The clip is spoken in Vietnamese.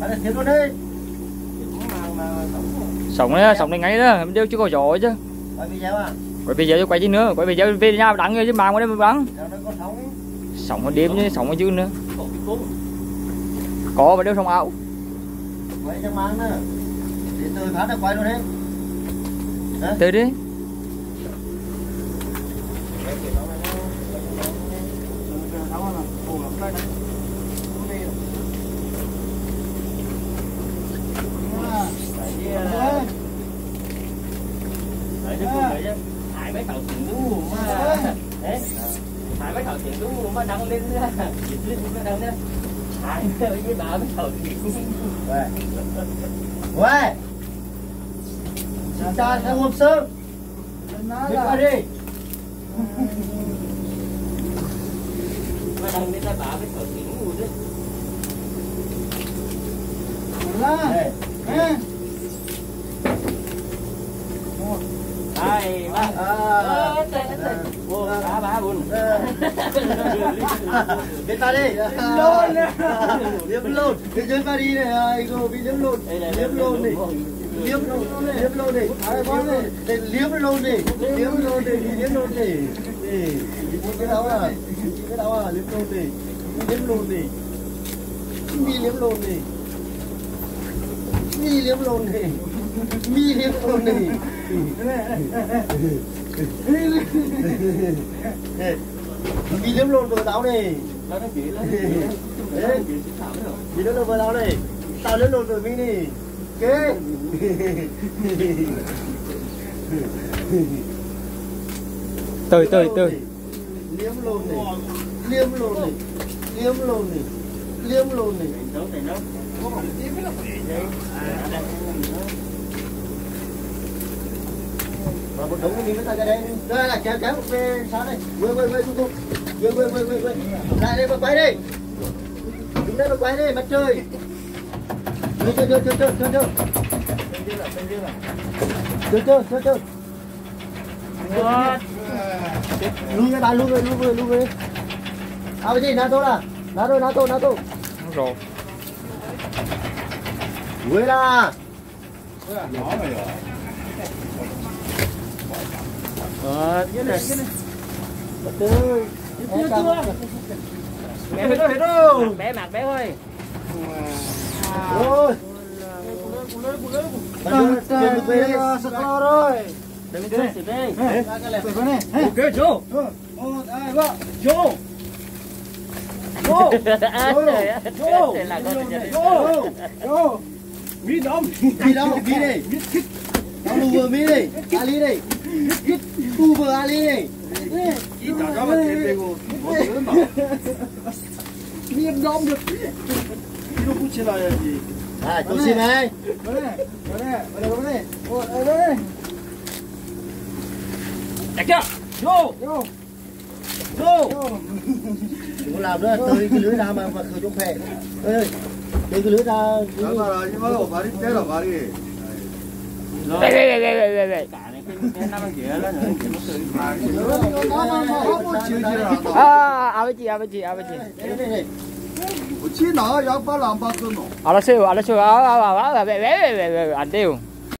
sống này ngay đó đều chưa có gió chứ. Quay video chứ quay chứ nữa, quay video về nhà đắng chứ mang qua đây mới bắn. Sống ở đêm chứ sống ở chứ nữa. Có mà đều sống ảo. Quay cho mang nữa. Để từ phát là quay luôn đấy. Từ đi. Hai mấy thầu tiền đúng mà hai mấy thầu tiền đúng mà đăng lên nữa, lên đăng nữa. Hai với ba mấy thầu tiền. Uầy. Cha sang hôm sớm. Đi qua đi. Mà đăng lên là ba mấy thầu tiền đúng rồi. Đây, ba. Ba buồn. Biết ta đi. Lôn. Liếm lôn. Cái chân ta đi này, bị liếm lôn. Liếm lôn đi. Liếm lôn đi. Liếm lôn đi. Liếm lôn đi. Liếm lôn đi. Cái đó à? Cái đó à? Liếm lôn đi. Liếm lôn đi. Mi liếm lôn đi. Mi liếm lôn đi. Mi liếm lôn đi. Mi liếm lôn vừa táo đi. Gì nữa vừa táo đi. Tao liếm lôn vừa mi đi. Kế. Từ. Liếm lôn đi. Liếm lôn đi. Liếm lôn đi. Liếm lôn đi. Và một đống cái miếng ta ra đây. Đây là kéo về sao đây. Quay. Lại đây mà quay đi. Đứng đây mà quay đi, mặt trời. Chơi. Lui ra lui về. À cái gì NATO là? NATO. Rồi. Quay ra. Cái này. Từ. Hết đâu. Bé mặt bé ơi. Rồi. Rồi. Đừng chơi xử đây. Ok, Joe. Một, hai, ba. Joe. Joe. Mi đông mi đây. Tao vừa mi đây. Ali đây. Tu vừa Ali đây. Miếng đông được. 이거 붙여놔야지. 아, 조심해. 그래. Chạy chưa? Vô. Đừng có làm nữa, tơi cái lưới ra mà khởi chốc phè. Ơi, tơi cái lưới ra. 하지 말고 말이 때려 말이. Về. Cái năm kia là nữa. 아버지. 어찌 나 양발 안 봤어 너. 알았어요. 왜 안 돼요.